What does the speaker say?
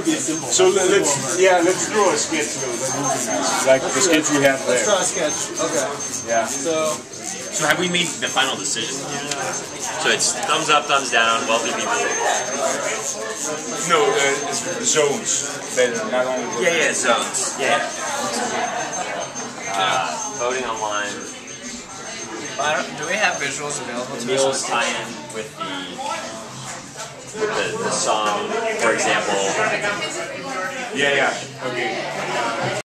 So let's draw a sketch like the sketch we have there. Let's draw a sketch. Okay. Yeah. So have we made the final decision? So it's thumbs up, thumbs down, wealthy people. No, it's zones. Better, not only. Yeah, zones. Yeah. Voting online. Do we have visuals available to Meals us? tie in with the song, for example. Yeah. Okay.